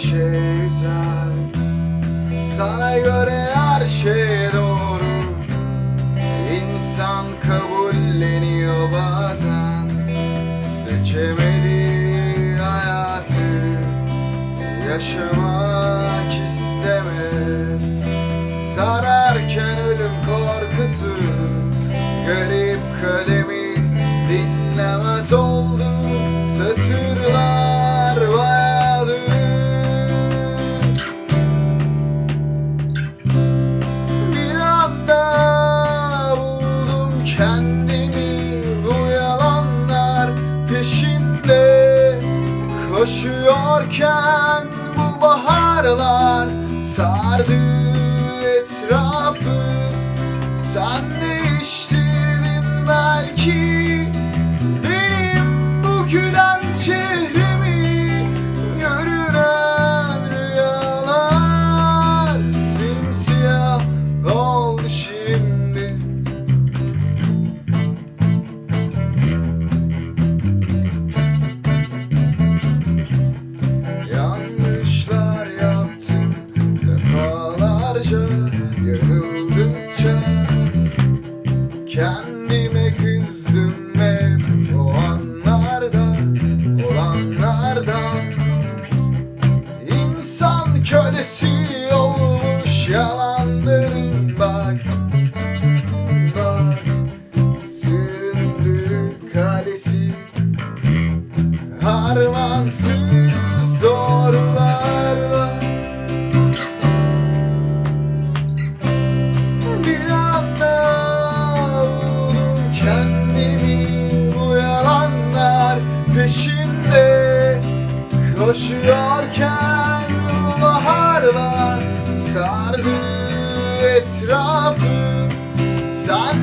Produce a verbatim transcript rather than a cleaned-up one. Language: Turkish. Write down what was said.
şey güzel, sana göre her şey doğru. İnsan kabulleniyor bazen, seçemediği hayatı yaşamak istemez. Sararken ölüm korkusu, garip kalemi dinlemez oldu. Satırlar bayadı, bir anda buldum kendimi bu yalanlar peşinde. Koşuyorken bu baharlar sardı etrafı. Sen değiştirdin belki benim bu gülen çehremi. Görünen rüyalar simsiyah oldu şimdi. Yanlışlar yaptım defalarca, yanıldıkça kendime kızdım hep o anlarda, olanlardan. İnsan kölesi olmuş yalanların, bak bak sığındık kalesi harmansız doğrularla. Bir anda buldum kendimi bu yalanlar peşinde. Koşuyorken bu baharlar sardı etrafı. Sen